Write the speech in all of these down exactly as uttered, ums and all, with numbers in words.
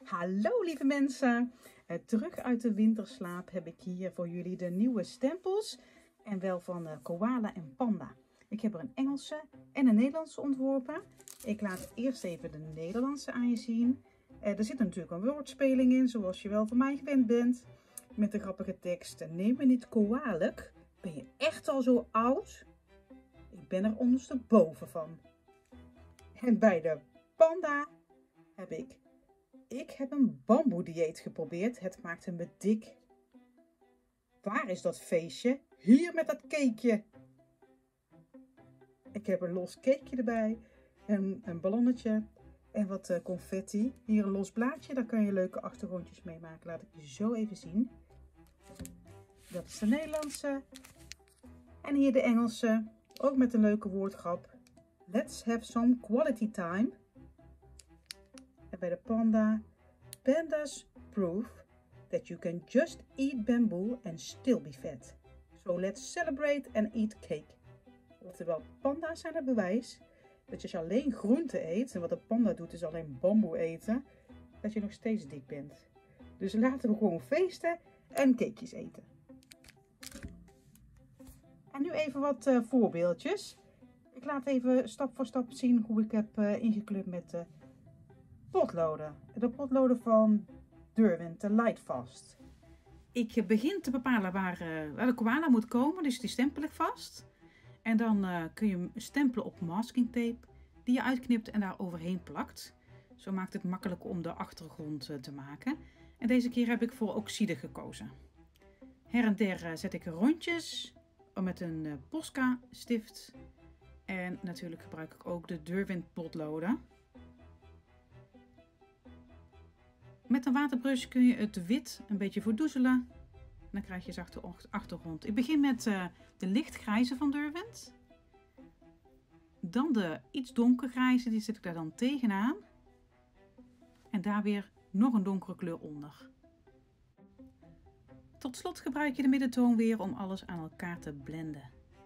Hallo lieve mensen, uh, terug uit de winterslaap heb ik hier voor jullie de nieuwe stempels en wel van uh, Koala en Panda. Ik heb er een Engelse en een Nederlandse ontworpen. Ik laat eerst even de Nederlandse aan je zien. Uh, er zit natuurlijk een woordspeling in, zoals je wel van mij gewend bent. Met de grappige tekst: neem me niet kwalijk, ben je echt al zo oud? Ik ben er ondersteboven van. En bij de Panda heb ik: ik heb een bamboedieet geprobeerd, het maakte me dik. Waar is dat feestje? Hier met dat cakeje. Ik heb een los cakeje erbij, en een ballonnetje en wat uh, confetti. Hier een los blaadje, daar kan je leuke achtergrondjes mee maken. Laat ik je zo even zien. Dat is de Nederlandse. En hier de Engelse, ook met een leuke woordgrap. Let's have some quality time. En bij de Panda: pandas prove that you can just eat bamboo and still be fat. So let's celebrate and eat cake. Oftewel, panda's zijn het bewijs dat je als je alleen groente eet, en wat een panda doet is alleen bamboe eten, dat je nog steeds dik bent. Dus laten we gewoon feesten en cakejes eten. En nu even wat uh, voorbeeldjes. Ik laat even stap voor stap zien hoe ik heb uh, ingekleurd met de potloden. De potloden van Derwent, de Lightfast. Ik begin te bepalen waar, uh, waar de koala moet komen, dus die stempel ik vast. En dan uh, kun je hem stempelen op masking tape, die je uitknipt en daar overheen plakt. Zo maakt het makkelijk om de achtergrond uh, te maken. En deze keer heb ik voor oxide gekozen. Her en der uh, zet ik rondjes met een uh, Posca stift. En natuurlijk gebruik ik ook de Derwent potloden. Met een waterbrush kun je het wit een beetje verdoezelen. Dan krijg je zachte achtergrond. Ik begin met uh, de lichtgrijze van Derwent. Dan de iets donkergrijze, die zet ik daar dan tegenaan. En daar weer nog een donkere kleur onder. Tot slot gebruik je de middentoon weer om alles aan elkaar te blenden.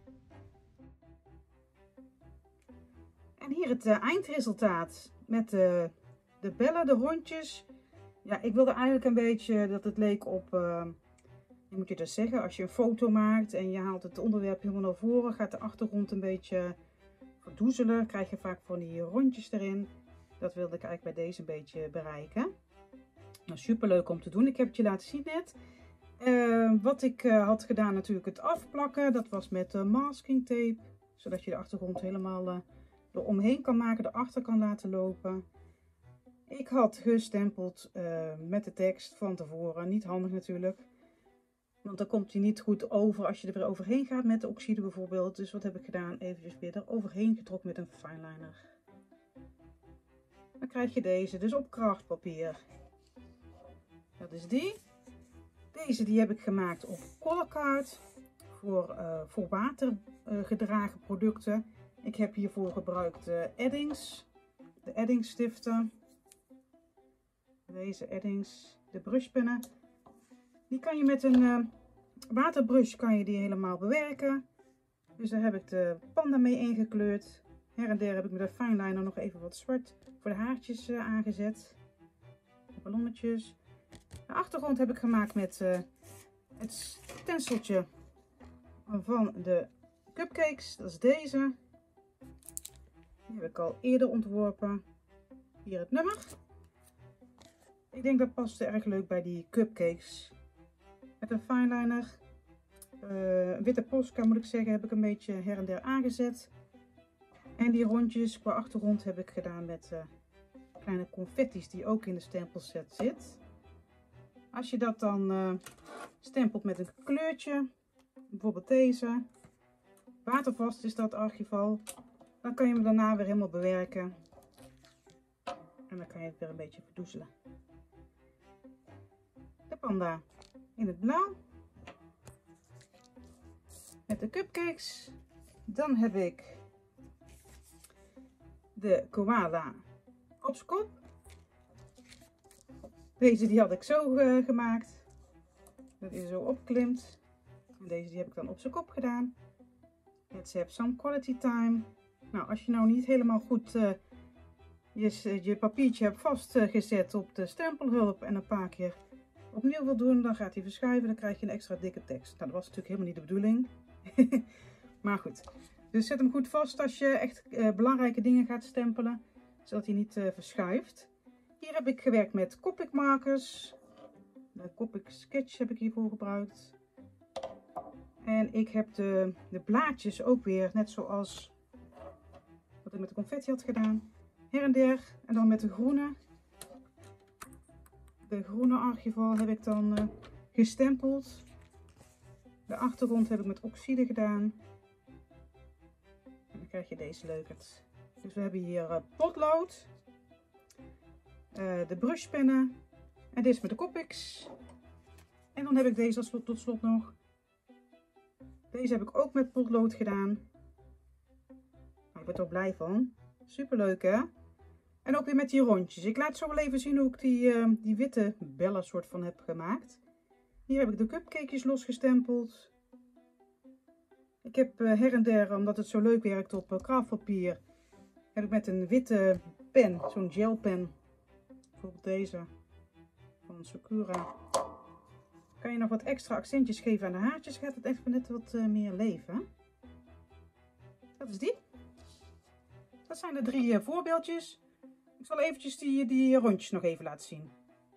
En hier het uh, eindresultaat met uh, de bellen, de rondjes. Ja, ik wilde eigenlijk een beetje dat het leek op, uh, hoe moet je dat zeggen, als je een foto maakt en je haalt het onderwerp helemaal naar voren, gaat de achtergrond een beetje verdoezelen, krijg je vaak van die rondjes erin. Dat wilde ik eigenlijk bij deze een beetje bereiken. Nou, super leuk om te doen. Ik heb het je laten zien net. Uh, wat ik uh, had gedaan natuurlijk het afplakken, dat was met uh, masking tape, zodat je de achtergrond helemaal uh, eromheen kan maken, erachter kan laten lopen. Ik had gestempeld uh, met de tekst van tevoren, niet handig natuurlijk, want dan komt hij niet goed over als je er weer overheen gaat met de oxide bijvoorbeeld. Dus wat heb ik gedaan? Eventjes weer er overheen getrokken met een fineliner. Dan krijg je deze, dus op krachtpapier. Dat is die. Deze die heb ik gemaakt op Colorcard voor, uh, voor watergedragen uh, producten. Ik heb hiervoor gebruikt uh, eddings, de eddingsstiften. Deze eddings, de brushpennen. Die kan je met een uh, waterbrush kan je die helemaal bewerken. Dus daar heb ik de panda mee ingekleurd. Her en der heb ik met de fineliner nog even wat zwart voor de haartjes uh, aangezet. De ballonnetjes. De achtergrond heb ik gemaakt met uh, het stenseltje van de cupcakes. Dat is deze. Die heb ik al eerder ontworpen. Hier het nummer. Ik denk dat past erg leuk bij die cupcakes. Met een fineliner. Uh, witte Posca moet ik zeggen, heb ik een beetje her en der aangezet. En die rondjes qua achtergrond heb ik gedaan met uh, kleine confetti's die ook in de stempelset zit. Als je dat dan uh, stempelt met een kleurtje, bijvoorbeeld deze, watervast is dat archival, dan kan je hem daarna weer helemaal bewerken. En dan kan je het weer een beetje verdoezelen. De panda in het blauw. Met de cupcakes. Dan heb ik de koala op zijn kop. Deze die had ik zo uh, gemaakt. Dat hij zo opklimt. En deze die heb ik dan op zijn kop gedaan. Let's have some quality time. Nou, als je nou niet helemaal goed uh, je, je papiertje hebt vastgezet op de stempelhulp en een paar keer opnieuw wil doen, dan gaat hij verschuiven. Dan krijg je een extra dikke tekst. Nou, dat was natuurlijk helemaal niet de bedoeling. Maar goed. Dus zet hem goed vast als je echt uh, belangrijke dingen gaat stempelen. Zodat hij niet uh, verschuift. Hier heb ik gewerkt met Copic markers. De Copic sketch heb ik hiervoor gebruikt. En ik heb de, de blaadjes ook weer, net zoals wat ik met de confetti had gedaan. Her en der. En dan met de groene. De groene archival heb ik dan uh, gestempeld. De achtergrond heb ik met oxide gedaan. En dan krijg je deze leukert. Dus we hebben hier uh, potlood. Uh, de brushpennen. En dit is met de Copics. En dan heb ik deze als slot, tot slot nog. Deze heb ik ook met potlood gedaan. Nou, ik word er ook blij van. Super leuk, hè? En ook weer met die rondjes. Ik laat zo wel even zien hoe ik die, uh, die witte bellen soort van heb gemaakt. Hier heb ik de cupcakejes losgestempeld. Ik heb uh, her en der, omdat het zo leuk werkt op uh, kraftpapier, heb ik met een witte pen, zo'n gelpen, bijvoorbeeld deze van Sakura, kan je nog wat extra accentjes geven aan de haartjes. Gaat het even net wat uh, meer leven. Dat is die. Dat zijn de drie uh, voorbeeldjes. Ik zal eventjes die, die rondjes nog even laten zien.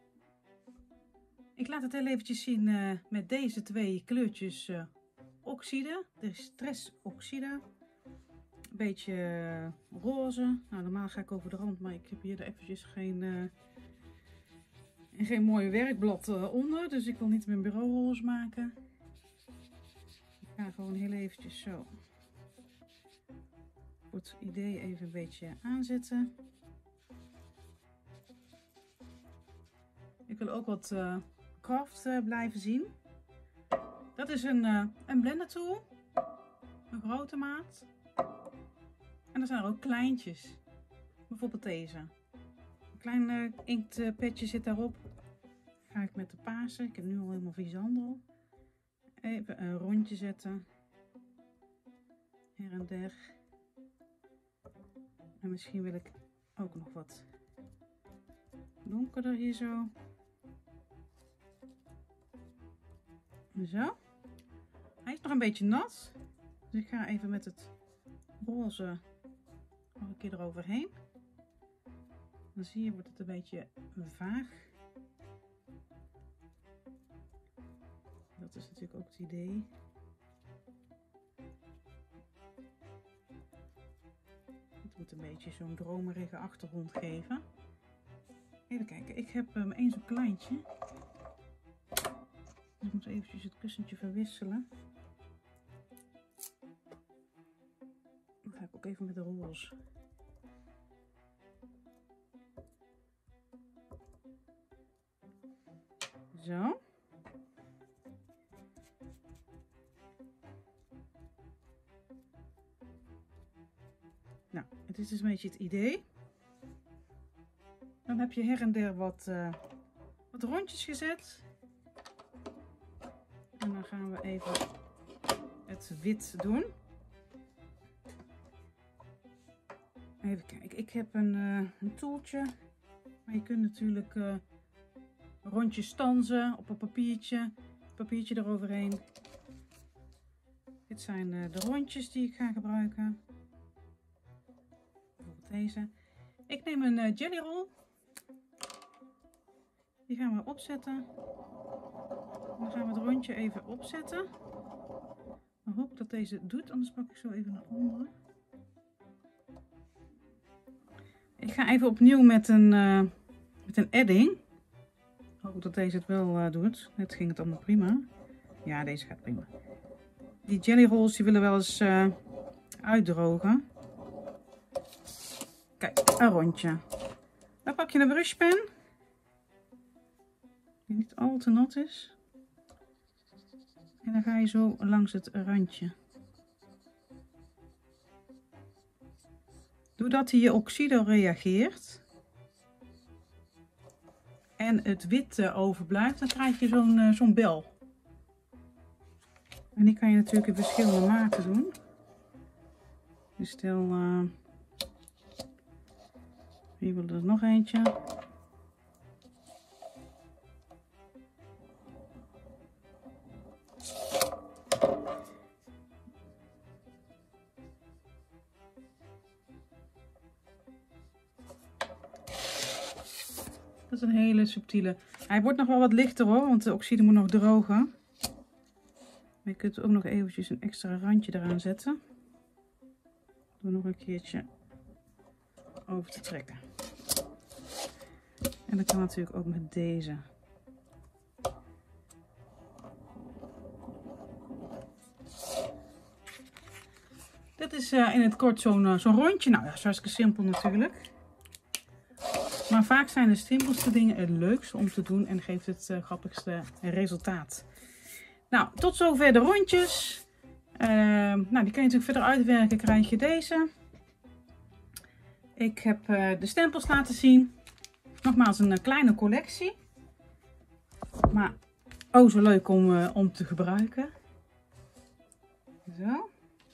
Ik laat het heel eventjes zien uh, met deze twee kleurtjes uh, oxide. De stressoxide. Een beetje uh, roze. Nou, normaal ga ik over de rand, maar ik heb hier eventjes geen, uh, geen mooi werkblad uh, onder. Dus ik wil niet mijn bureau roze maken. Ik ga gewoon heel eventjes zo voor het idee even een beetje aanzetten. Ik wil ook wat uh, craft uh, blijven zien. Dat is een, uh, een blender tool. Een grote maat. En er zijn er ook kleintjes. Bijvoorbeeld deze. Een klein uh, inktpetje zit daarop. Ga ik met de paarse. Ik heb nu al helemaal Visandel. Even een rondje zetten. Her en der. En misschien wil ik ook nog wat donkerder hier zo. Zo. Hij is nog een beetje nat. Dus ik ga even met het roze nog een keer eroverheen. Dan zie je, wordt het een beetje vaag. Dat is natuurlijk ook het idee. Het moet een beetje zo'n dromerige achtergrond geven. Even kijken, ik heb um, één zo'n kleintje. Ik moet eventjes het kussentje verwisselen. Dan ga ik ook even met de roze. Zo. Nou, het is dus een beetje het idee. Dan heb je her en der wat, uh, wat rondjes gezet. En dan gaan we even het wit doen. Even kijken, ik heb een, uh, een toeltje. Maar je kunt natuurlijk uh, rondjes stanzen op een papiertje. Papiertje eroverheen. Dit zijn uh, de rondjes die ik ga gebruiken. Bijvoorbeeld deze. Ik neem een uh, jellyroll. Die gaan we opzetten. Dan gaan we het rondje even opzetten. Ik hoop dat deze het doet, anders pak ik zo even naar onderen. Ik ga even opnieuw met een, uh, met een edding. Ik hoop dat deze het wel uh, doet. Net ging het allemaal prima. Ja, deze gaat prima. Die jelly rolls die willen wel eens uh, uitdrogen. Kijk, een rondje. Dan pak je een brushpen. Die niet al te nat is. En dan ga je zo langs het randje. Doordat hij je oxide reageert en het wit overblijft, dan krijg je zo'n uh, zo'n bel. En die kan je natuurlijk in verschillende maten doen. Dus stel, uh, Hier wil er nog eentje. Dat is een hele subtiele. Hij wordt nog wel wat lichter hoor, want de oxide moet nog drogen. Maar je kunt ook nog eventjes een extra randje eraan zetten. Door nog een keertje over te trekken. En dat kan natuurlijk ook met deze. Dit is uh, in het kort zo'n uh, zo'n rondje. Nou, dat is hartstikke simpel natuurlijk. Maar vaak zijn de simpelste dingen het leukste om te doen en geeft het uh, grappigste resultaat. Nou, tot zover de rondjes. Uh, nou, die kan je natuurlijk verder uitwerken, krijg je deze. Ik heb uh, de stempels laten zien. Nogmaals een uh, kleine collectie. Maar oh zo leuk om, uh, om te gebruiken. Zo.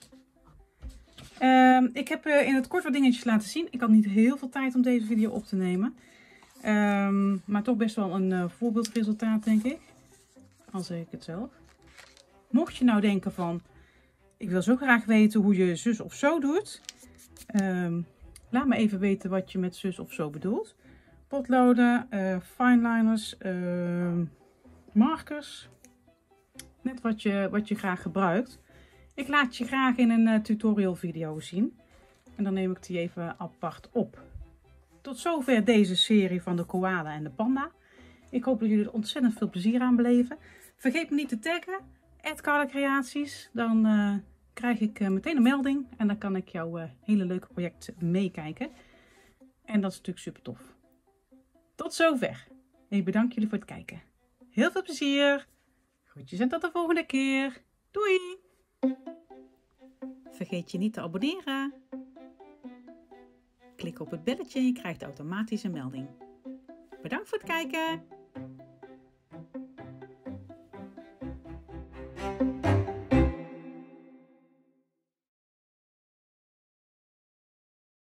Uh, ik heb uh, in het kort wat dingetjes laten zien. Ik had niet heel veel tijd om deze video op te nemen. Um, maar toch best wel een uh, voorbeeldresultaat denk ik. Al zeg ik het zelf. Mocht je nou denken van, ik wil zo graag weten hoe je zus of zo doet. Um, laat me even weten wat je met zus of zo bedoelt. Potloden, uh, fineliners, uh, markers. Net wat je, wat je graag gebruikt. Ik laat je graag in een uh, tutorial video zien. En dan neem ik die even apart op. Tot zover deze serie van de koala en de panda. Ik hoop dat jullie er ontzettend veel plezier aan beleven. Vergeet me niet te taggen. at Carla Creaties. Dan uh, krijg ik uh, meteen een melding. En dan kan ik jouw uh, hele leuke project meekijken. En dat is natuurlijk super tof. Tot zover. Ik bedank jullie voor het kijken. Heel veel plezier. Groetjes en tot de volgende keer. Doei! Vergeet je niet te abonneren. Klik op het belletje en je krijgt automatisch een melding. Bedankt voor het kijken.